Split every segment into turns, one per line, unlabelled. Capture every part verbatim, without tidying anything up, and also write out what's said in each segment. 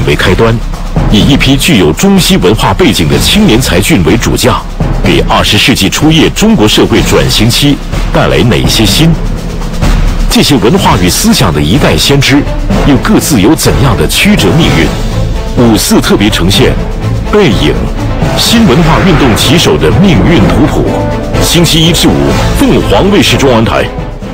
为开端，以一批具有中西文化背景的青年才俊为主将，给二十世纪初叶中国社会转型期带来哪些新？这些文化与思想的一代先知，又各自有怎样的曲折命运？五四特别呈现《背影》新文化运动旗手的命运图谱。星期一至五，凤凰卫视中文台。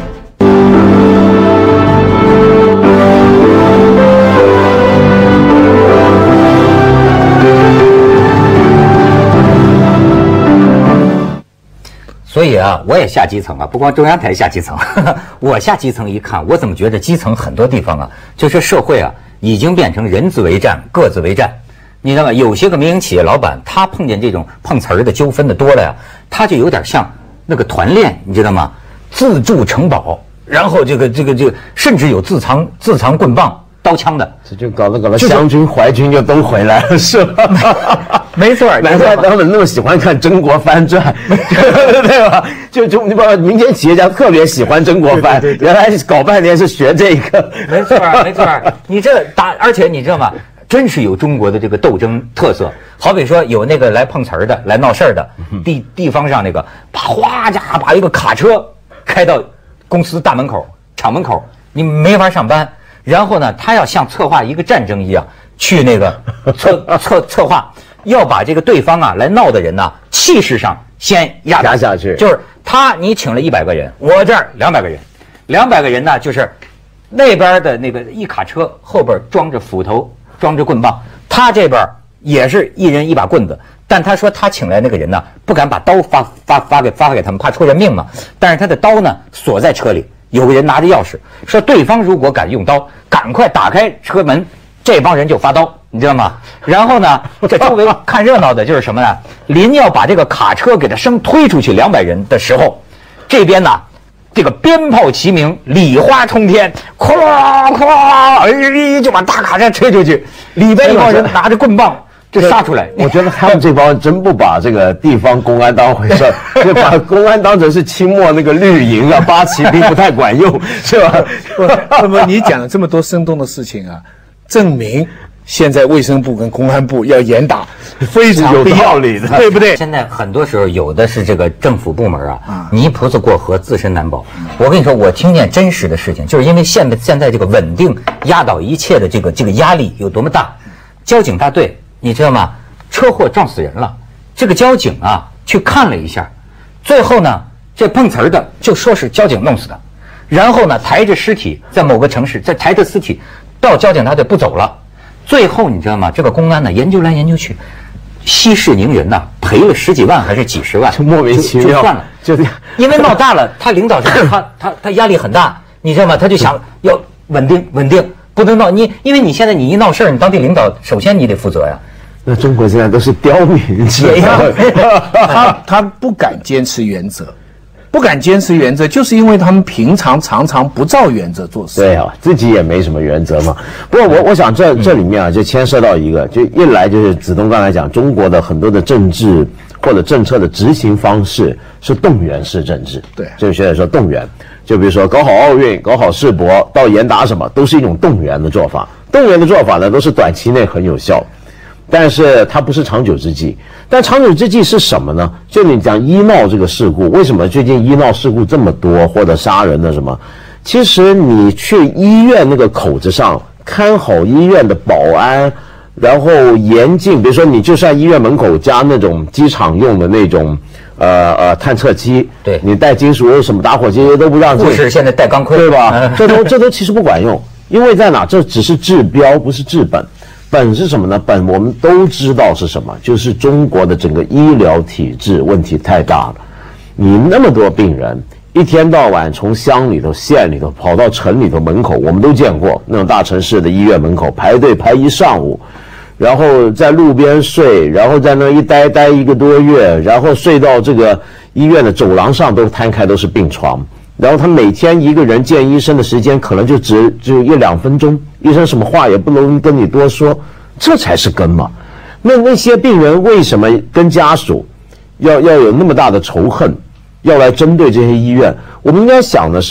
所以啊，我也下基层啊，不光中央台下基层，呵呵我下基层一看，我怎么觉得基层很多地方啊，就是社会啊，已经变成人自为战，各自为战。你知道吗？有些个民营企业老板，他碰见这种碰瓷儿的纠纷的多了呀，他就有点像那个团练，你知道吗？自筑城堡，然后这个这个这个，甚至有自藏自藏棍棒、刀枪的，
这就搞得搞得湘军、淮军就都回来了，是吧？
没错，
难怪他们那么喜欢看《曾国藩传》，对吧？就就你把民间企业家特别喜欢曾国藩，对对对对，原来搞半天是学这个。
没错，没错，你这打，而且你知道吗？真是有中国的这个斗争特色。好比说有那个来碰瓷儿的、来闹事儿的地地方上那个，把哗家把一个卡车开到公司大门口、厂门口，你没法上班。然后呢，他要像策划一个战争一样去那个策策策划。要把这个对方啊来闹的人呐，气势上先压
压下去，
就是他，你请了一百个人，我这儿两百个人，两百个人呢，就是那边的那个一卡车后边装着斧头，装着棍棒，他这边也是一人一把棍子，但他说他请来那个人呢，不敢把刀发发发给发给他们，怕出人命嘛，但是他的刀呢锁在车里，有个人拿着钥匙，说对方如果敢用刀，赶快打开车门，这帮人就发刀。你知道吗？然后呢，这周围看热闹的就是什么呢？临要把这个卡车给他生推出去两百人的时候，这边呢，这个鞭炮齐鸣，礼花冲天，哐哐，哎，就把大卡车吹出去，里边一帮人拿着棍棒就杀出来。
我觉得他们这帮人真不把这个地方公安当回事儿，就把公安当成是清末那个绿营啊、八旗兵不太管用，是吧？
那么你讲了这么多生动的事情啊，证明。现在卫生部跟公安部要严打，非常
有道理的，
对不对？
现在很多时候有的是这个政府部门啊，泥菩萨过河，自身难保。我跟你说，我听见真实的事情，就是因为现在现在这个稳定压倒一切的这个这个压力有多么大。交警大队，你知道吗？车祸撞死人了，这个交警啊去看了一下，最后呢，这碰瓷儿的就说是交警弄死的，然后呢抬着尸体在某个城市，再抬着尸体到交警大队不走了。最后你知道吗？这个公安呢研究来研究去，息事宁人呐，赔了十几万还是几十万，
就莫名其妙，
就算了，
就
因为闹大了，他领导是他他他压力很大，你知道吗？他就想要稳定稳定，不能闹你，因为你现在你一闹事儿，你当地领导首先你得负责呀。
那中国现在都是刁民制，
他他不敢坚持原则。不敢坚持原则，就是因为他们平常常常不照原则做事。
对啊，自己也没什么原则嘛。不过我我想这这里面啊，就牵涉到一个，就一来就是子东刚才讲，中国的很多的政治或者政策的执行方式是动员式政治。
对，
就是现在说动员，就比如说搞好奥运、搞好世博、到严打什么，都是一种动员的做法。动员的做法呢，都是短期内很有效。但是它不是长久之计，但长久之计是什么呢？就你讲医闹这个事故，为什么最近医闹事故这么多，或者杀人的什么？其实你去医院那个口子上看好医院的保安，然后严禁，比如说你就算医院门口加那种机场用的那种呃呃探测器，
对，
你带金属什么打火机都不让进，
护士现在带钢盔，
对吧？这都这都其实不管用，因为在哪？这只是治标，不是治本。本是什么呢？本我们都知道是什么，就是中国的整个医疗体制问题太大了。你那么多病人，一天到晚从乡里头、县里头跑到城里头门口，我们都见过那种大城市的医院门口排队排一上午，然后在路边睡，然后在那一待待一个多月，然后睡到这个医院的走廊上都摊开都是病床。然后他每天一个人见医生的时间可能就只只有一两分钟，医生什么话也不能跟你多说，这才是根嘛。那那些病人为什么跟家属要要有那么大的仇恨，要来针对这些医院？我们应该想的是，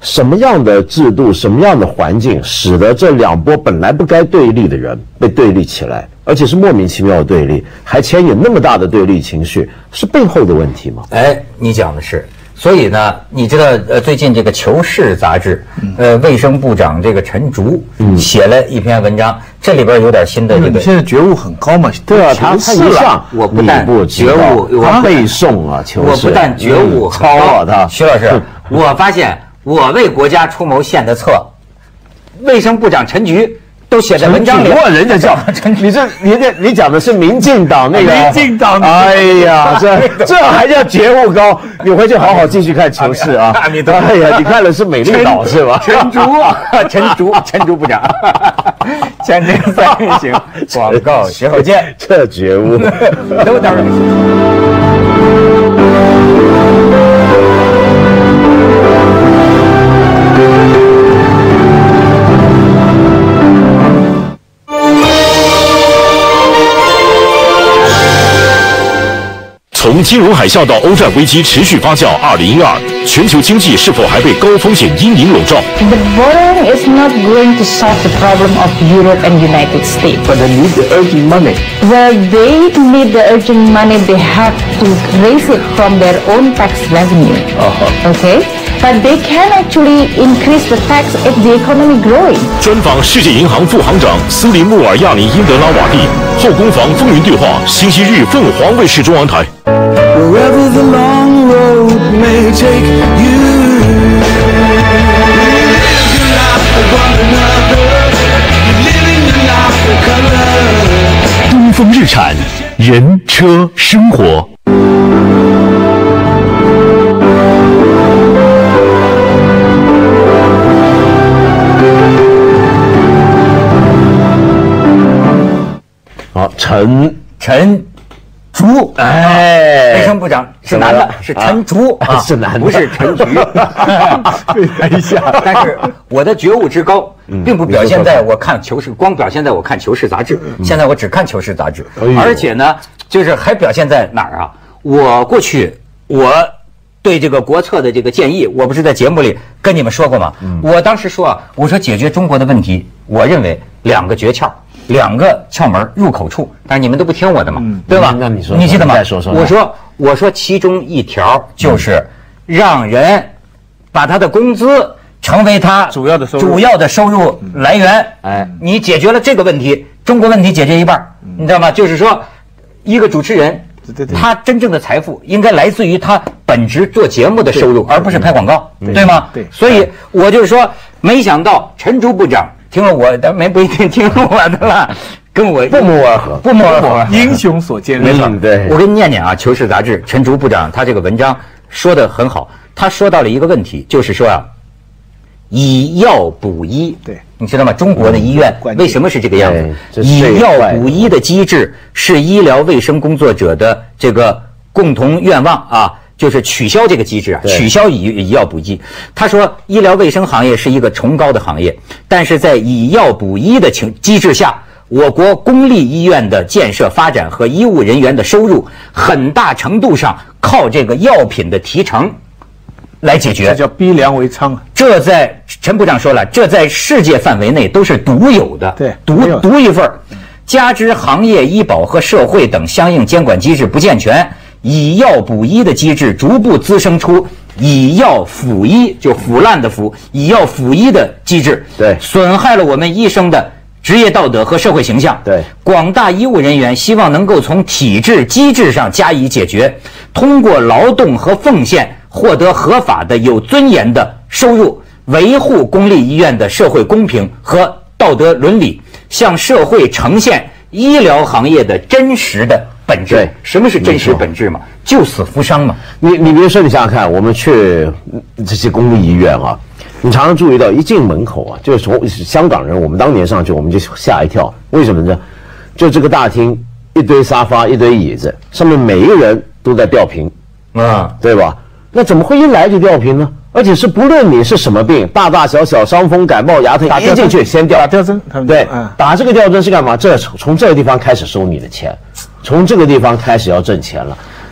什么样的制度、什么样的环境，使得这两波本来不该对立的人被对立起来，而且是莫名其妙的对立，还牵引那么大的对立情绪，是背后的问题吗？
哎，你讲的是。所以呢，你知道，呃，最近这个《求是》杂志，呃，卫生部长这个陈竹写了一篇文章，这里边有点新的这个。
你现在觉悟很高嘛？
对啊，他他一向
我不但觉悟，
我背诵啊，求是。
我不但觉悟
超啊，他
徐老师，我发现我为国家出谋献的策，卫生部长陈菊。都写在文章里，
人家叫你这你这你讲的是民进党那个
民进党，
哎呀，这这还叫觉悟高？你回去好好继续看《求是》啊！哎呀，你看的是美丽岛是吧？
陈竹，陈竹，陈竹部长，前程三人行，广告随后见。
这觉悟，
都当然。
从金融海啸到欧债危机持续发酵，二零一二全球经济是否还被高风险阴影笼罩
？The borrowing is not going to solve the problem of Europe and United States.
But they need the urgent money.
Where they need the urgent money, they have to raise it from their own tax revenue. Uh-huh. Okay? But they can actually increase the tax if the economy growing.
专访世界银行副行长斯林穆尔亚林因德拉瓦蒂，后攻防风云对话，星期日凤凰卫视中央台。
Wherever the long road may take you, living your life of color.
东风日产，人车生活。
好，陈
陈竹，哎，卫生部长是男的，是陈竹
啊，是男的，
不是陈菊。
等一下，
但是我的觉悟之高，并不表现在我看《求是》，光表现在我看《求是》杂志。现在我只看《求是》杂志，而且呢，就是还表现在哪儿啊？我过去我对这个国策的这个建议，我不是在节目里跟你们说过吗？我当时说啊，我说解决中国的问题，我认为两个诀窍。两个窍门入口处，但是你们都不听我的嘛，嗯、对吧？
那你说，
你记得吗？
再说说。
我说，我说其中一条就是让人把他的工资成为他
主要的收入
主要的收入来源。哎，你解决了这个问题，中国问题解决一半，你知道吗？就是说，一个主持人。
对对，
他真正的财富应该来自于他本职做节目的收入，而不是拍广告，对吗？
对，
所以我就说，没想到陈竹部长听了我的，没不一定听了我的了，跟我
不谋而合，
不谋而合，
英雄所见略。
嗯，对。
我给你念念啊，《求是》杂志陈竹部长他这个文章说的很好，他说到了一个问题，就是说啊，以药补医。
对。
你知道吗？中国的医院为什么是这个样子？以药补医的机制是医疗卫生工作者的这个共同愿望啊，就是取消这个机制啊，取消以以药补医。他说，医疗卫生行业是一个崇高的行业，但是在以药补医的情机制下，我国公立医院的建设发展和医务人员的收入，很大程度上靠这个药品的提成来解决，
这叫逼良为娼。
这在陈部长说了，这在世界范围内都是独有的，
对，
独独一份。加之行业、医保和社会等相应监管机制不健全，以药补医的机制逐步滋生出以药辅医，就腐烂的腐，以药辅医的机制，
对，
损害了我们医生的职业道德和社会形象。
对，
广大医务人员希望能够从体制机制上加以解决，通过劳动和奉献获得合法的有尊严的收入，维护公立医院的社会公平和道德伦理，向社会呈现医疗行业的真实的本质。
对，
什么是真实本质嘛？救死扶伤嘛。
你你比如说，你想想看，我们去这些公立医院啊，你常常注意到一进门口啊，就是从香港人，我们当年上去我们就吓一跳，为什么呢？就这个大厅一堆沙发一堆椅子，上面每一个人都在吊瓶，
啊，
对吧？那怎么会一来就吊瓶呢？而且是不论你是什么病，大大小小伤风感冒牙疼，一进去先吊
打吊针，
对，打这个吊针是干嘛？这从这个地方开始收你的钱，从这个地方开始要挣钱了。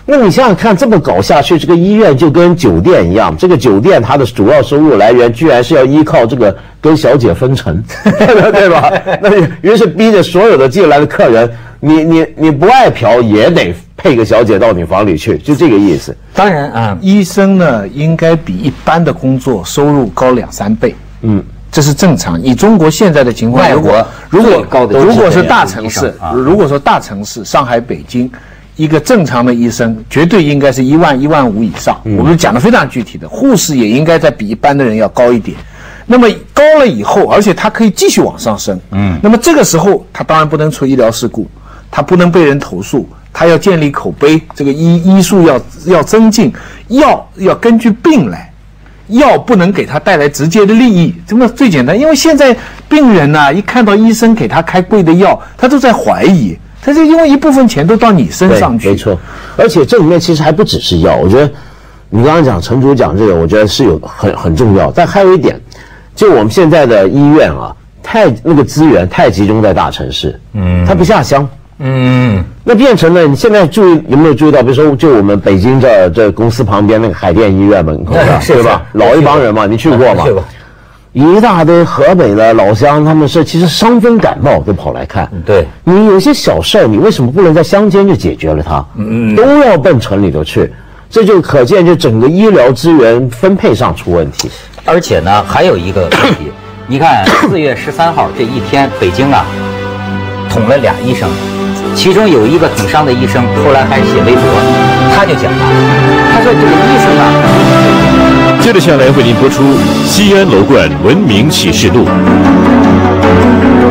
那你想想看，这么搞下去，这个医院就跟酒店一样，这个酒店它的主要收入来源居然是要依靠这个跟小姐分成，对吧？那于是逼着所有的进来的客人，你你你不爱嫖也得配个小姐到你房里去，就这个意思。
当然啊，
医生呢应该比一般的工作收入高两三倍，嗯，这是正常。以中国现在的情况，
外国
如果
最高的
如果是大城市，
啊、
如果说大城市，上海、北京。一个正常的医生绝对应该是一万一万五以上，嗯、我们讲的非常具体的，护士也应该在比一般的人要高一点。那么高了以后，而且他可以继续往上升。嗯，那么这个时候他当然不能出医疗事故，他不能被人投诉，他要建立口碑，这个医医术要要增进，药要根据病来，药不能给他带来直接的利益。这么最简单，因为现在病人呐、啊，一看到医生给他开贵的药，他都在怀疑。他是因为一部分钱都到你身上去，
没错。而且这里面其实还不只是药，我觉得你刚刚讲陈主讲这个，我觉得是有很很重要。但还有一点，就我们现在的医院啊，太那个资源太集中在大城市，嗯，它不下乡，嗯，那变成了你现在注意有没有注意到？比如说，就我们北京这这公司旁边那个海淀医院门口的，对吧？老一帮人嘛，你去过吗？一大堆河北的老乡，他们是其实伤风感冒都跑来看。
对，
你有些小事儿，你为什么不能在乡间就解决了它？嗯，都要奔城里头去，这就可见就整个医疗资源分配上出问题。
而且呢，还有一个问题，你看四月十三号这一天，北京啊捅了俩医生，其中有一个捅伤的医生，后来还写微博，他就讲了，他说这个医生啊。
接着下来为您播出《西安楼冠文明启示录》。